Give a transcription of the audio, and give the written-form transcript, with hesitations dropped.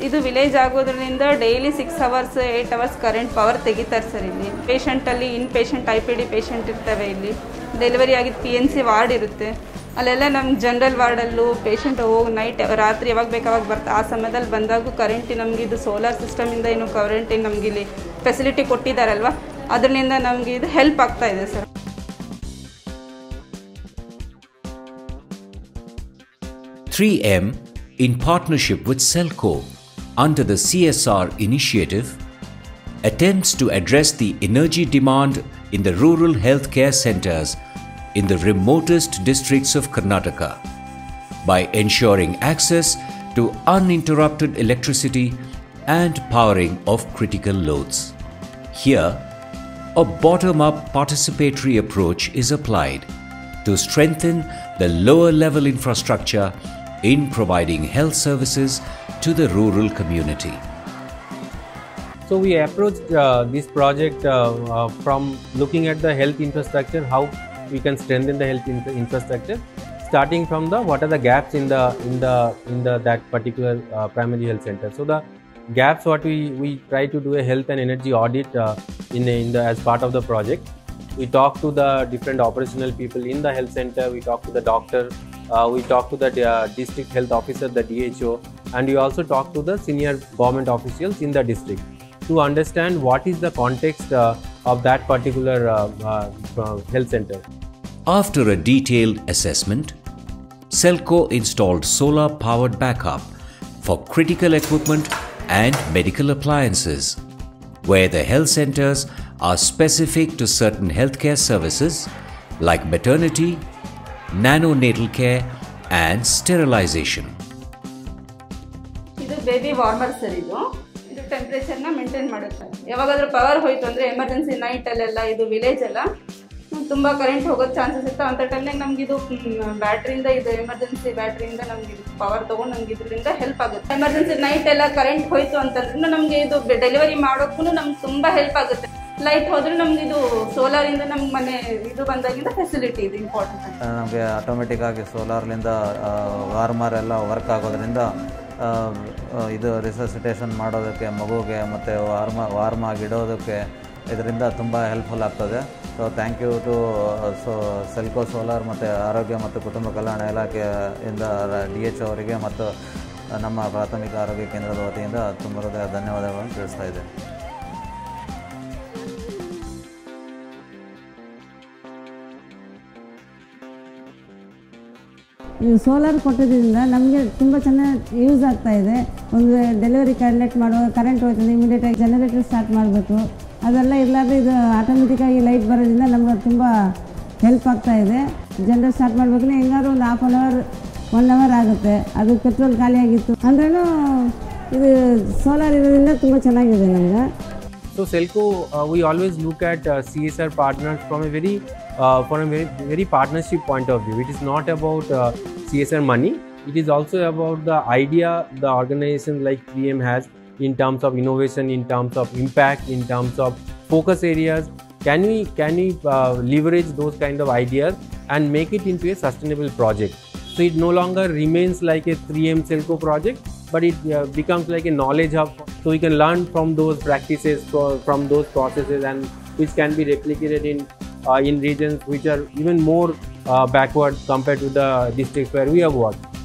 ಇದು ವಿಲೇಜ್ ಆಗೋದ್ರಿಂದ daily 6 hours 8 hours current power ತೆಗಿತಾರೆ ಸರ್. ಇಲ್ಲಿ ಪೇಷಂಟಲ್ಲಿ ಇನ್ ಪೇಷಂಟ್ IPD ಪೇಷಂಟ್ ಇರ್ತವೆ. ಇಲ್ಲಿ ಡೆಲಿವರಿ ಆಗಿದ್ದು PNC ವಾರ್ಡ್ ಇರುತ್ತೆ. ಅಲ್ಲೆಲ್ಲ ನಮ್ಮ ಜನರಲ್ ವಾರ್ಡಲ್ಲೂ ಪೇಷಂಟ್ ಹೋಗಿ ನೈಟ್ ರಾತ್ರಿ ಯಾವಾಗ ಬೇಕಾವಾಗ ಬರ್ತಾ ಆ ಸಮಯದಲ್ಲಿ ಬಂದಾಗೂ ಕರೆಂಟ್ ನಮಗೆ ಇದು ಸೋಲಾರ್ ಸಿಸ್ಟಮಿಂದ ಏನು ಕರೆಂಟ್ ನಮ್ಗೆ ಇಲ್ಲಿ ಫೆಸಿಲಿಟಿ ಕೊಟ್ಟಿದ್ದಾರಲ್ವ, ಅದರಿಂದ ನಮಗೆ ಇದು ಹೆಲ್ಪ್ ಆಗ್ತಾ ಇದೆ sir. (3M) in partnership with Selco under the CSR initiative attempts to address the energy demand in the rural healthcare centers in the remotest districts of Karnataka by ensuring access to uninterrupted electricity and powering of critical loads. Here, a bottom-up participatory approach is applied to strengthen the lower-level infrastructure in providing health services to the rural community. So we approached this project from looking at the health infrastructure, how we can strengthen the health infrastructure, starting from the what are the gaps in the that particular primary health center. So the gaps, what we try to do a health and energy audit as part of the project. We talk to the different operational people in the health center. We talk to the doctor. We talk to the district health officer, the DHO, and we also talk to the senior government officials in the district to understand what is the context of that particular health center. After a detailed assessment, Selco installed solar-powered backup for critical equipment and medical appliances, where the health centers are specific to certain healthcare services like maternity, neonatal care and sterilization. ಇದು baby warmer sir. ಇದು ಟೆಂಪರೇಚರ್ನ maintain ಮಾಡುತ್ತೆ. ಯಾವಾಗಾದ್ರೂ power ಹೋಯ್ತು ಅಂದರೆ emergency ನೈಟಲ್ಲೆಲ್ಲ ಇದು village ಎಲ್ಲ ತುಂಬ ಕರೆಂಟ್ ಹೋಗೋದು ಚಾನ್ಸಸ್ ಇರ್ತಾವೆ. ಅಂಥ ಟೈಮ್ನಾಗ ನಮ್ಗೆ ಇದು ಬ್ಯಾಟ್ರಿಯಿಂದ ಇದು ಎಮರ್ಜೆನ್ಸಿ ಬ್ಯಾಟ್ರಿಯಿಂದ ನಮ್ಗೆ ಇದು ಪವರ್ ತೊಗೊಂಡು ನಮ್ಗೆ ಇದರಿಂದ ಹೆಲ್ಪ್ ಆಗುತ್ತೆ. ಎಮರ್ಜೆನ್ಸಿ ನೈಟ್ ಎಲ್ಲ ಕರೆಂಟ್ ಹೋಯ್ತು ಅಂತಂದ್ರೂ ನಮಗೆ ಇದು ಡೆಲಿವರಿ ಮಾಡೋಕ್ಕೂ ನಮ್ಗೆ ತುಂಬ ಹೆಲ್ಪ್ ಆಗುತ್ತೆ. ಲೈಟ್ ಹೋದ್ರೆ ನಮ್ಗೆ ಇದು ಸೋಲಾರಿಂದ ನಮ್ಗೆ ಮನೆ ಇದು ಬಂದಾಗಿಂದ ಫೆಸಿಲಿಟಿ ಇದು ಇಂಪಾರ್ಟೆಂಟ್. ನಮಗೆ ಆಟೋಮೆಟಿಕ್ ಆಗಿ ಸೋಲಾರ್ಲಿಂದ ವಾರ್ಮರ್ ಎಲ್ಲ ವರ್ಕ್ ಆಗೋದ್ರಿಂದ ಇದು ರಿಸಸಿಟೇಷನ್ ಮಾಡೋದಕ್ಕೆ ಮಗುಗೆ ಮತ್ತು ವಾರ್ಮ್ ಆಗಿಡೋದಕ್ಕೆ ಇದರಿಂದ ತುಂಬ ಹೆಲ್ಪ್ಫುಲ್ ಆಗ್ತದೆ. So thank you to Selco solar ಮತ್ತು ಆರೋಗ್ಯ ಮತ್ತು ಕುಟುಂಬ ಕಲ್ಯಾಣ ಇಲಾಖೆಯಿಂದ DHO ಅವರಿಗೆ ಮತ್ತು ನಮ್ಮ ಪ್ರಾಥಮಿಕ ಆರೋಗ್ಯ ಕೇಂದ್ರದ ವತಿಯಿಂದ ತುಂಬ ಧನ್ಯವಾದಗಳನ್ನು ತಿಳಿಸ್ತಾ ಇದ್ದೇನೆ. ಈ ಸೋಲಾರ್ ಕೊಟ್ಟೋದ್ರಿಂದ ನಮಗೆ ತುಂಬ ಚೆನ್ನಾಗಿ ಯೂಸ್ ಆಗ್ತಾ ಇದೆ. ಒಂದು ಡೆಲಿವರಿ ಕಂಡಕ್ಟ್ ಮಾಡುವಾಗ ಕರೆಂಟ್ ಹೋಗ್ತದೆ, ಇಮಿಡಿಯೇಟಾಗಿ ಜನರೇಟರ್ ಸ್ಟಾರ್ಟ್ ಮಾಡಬೇಕು. ಅದೆಲ್ಲ ಇರಲಾರ್ದೆ ಇದು ಆಟೋಮೆಟಿಕ್ಕಾಗಿ ಲೈಟ್ ಬರೋದ್ರಿಂದ ನಮ್ಗೆ ತುಂಬ ಹೆಲ್ಪ್ ಆಗ್ತಾ ಇದೆ. ಜನರೇಟ್ ಸ್ಟಾರ್ಟ್ ಮಾಡಬೇಕಂದ್ರೆ ಹೆಂಗಾದ್ರು ಒಂದು ಹಾಫ್ ಆನ್ ಅವರ್ 1 ಅವರ್ ಆಗುತ್ತೆ. ಅದು ಪೆಟ್ರೋಲ್ ಖಾಲಿ ಆಗಿತ್ತು ಅಂದ್ರೂ ಇದು ಸೋಲಾರ್ ಇರೋದ್ರಿಂದ ತುಂಬ ಚೆನ್ನಾಗಿದೆ ನಮ್ಗೆ. So Selco, we always look at CSR partners from a very partnership point of view. It is not about CSR money. It is also about the idea the organization like 3M has in terms of innovation, in terms of impact, in terms of focus areas. Can we leverage those kind of ideas and make it into a sustainable project? So it no longer remains like a 3M Selco project, but it becomes like a knowledge hub. So we can learn from those practices, from those processes, and which can be replicated in regions which are even more backward compared to the districts where we have worked.